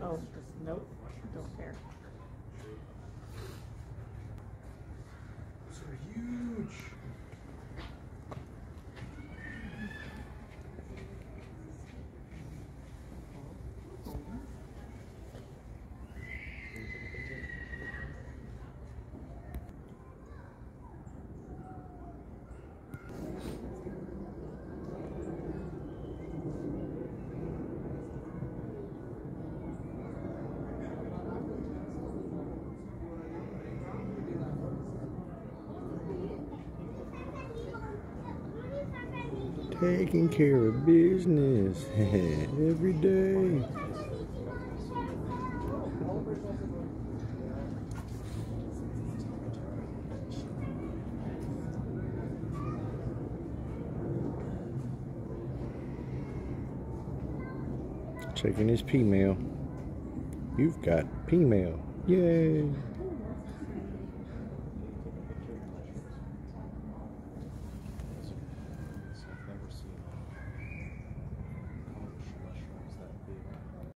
Oh, just nope. Don't care. Those are huge. Taking care of business every day. Checking his P-mail. You've got P-mail. Yay!